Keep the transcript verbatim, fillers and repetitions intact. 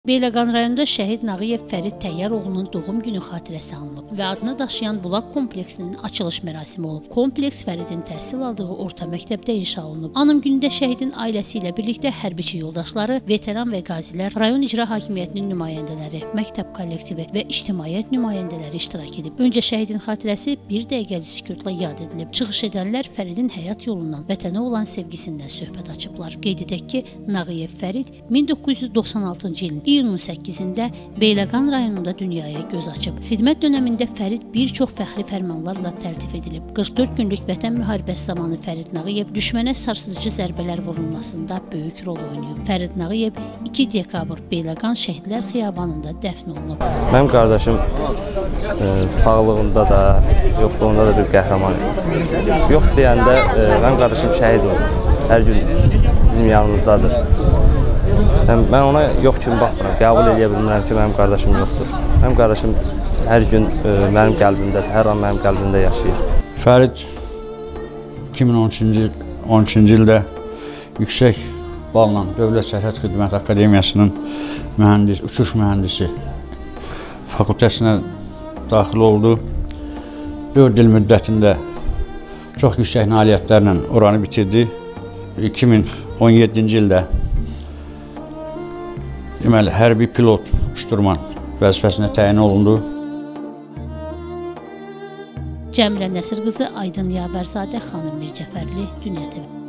Beyləqan rayonunda şəhid Nağıyev Fərid Təyyaroğlunun doğum günü xatirəsi anılıb və adını daşıyan Bulaq kompleksinin açılış mərasimi olub. Kompleks Fəridin təhsil aldığı orta məktəbdə inşa olunub. Anım günündə şəhidin ailəsi ilə birlikdə hərbiçi yoldaşları, veteran və qazilər, rayon icra hakimiyyətinin nümayəndələri, məktəb kollektivi və ictimaiyyət nümayəndələri iştirak edib. Öncə şəhidin xatirəsi bir dəqiqəlik sükutla yad edilib. Çıxış edənlər Fəridin həyat yolundan, vətənə olan sevgisindən söhbət açıblar. Qeyd edək ki, Nağıyev Fərid min doqquz yüz doxsan altıncı ilin iyunun səkkizində Beyləqan rayonunda dünyaya göz açıb. Xidmət dönəmində Fərid bir çox fəxri fərmanlarla təltif edilib. qırx dörd günlük vətən müharibəsi zamanı Fərid Nağıyev düşmənə sarsıdıcı zərbələr vurulmasında böyük rol oynayıb. Fərid Nağıyev iki dekabr Beyləqan Şəhidlər Xiyabanında dəfn olunub. Mənim qardaşım e, sağlığında da, yoxluğunda da bir qəhrəman idi. Yox deyəndə e, mənim qardaşım şəhid oldu. Hər gün bizim yanımızdadır. Yəni, mən ona yox kimi baxmıram, qəbul edə bilmirəm ki, mənim qardaşım yoxdur. Mənim qardaşım hər gün e, mənim qəlbimdə, hər an mənim qəlbimdə yaşayır. Fərid iki min on üçüncü ildə yüksək balla Dövlət Sərhəd Xidmət Akademiyasının mühəndis, uçuş mühəndisi fakültəsinə daxil oldu. dörd il müddətində çox yüksək nailiyyətlərlə oranı bitirdi. iki min on yeddinci ildə deməli, hərbi pilot uçturma vəzifəsinə təyin olundu. Cəmilə Nəsir qızı, Aydın Yavərzadə, xanım Mircəfərli, Dünya T V.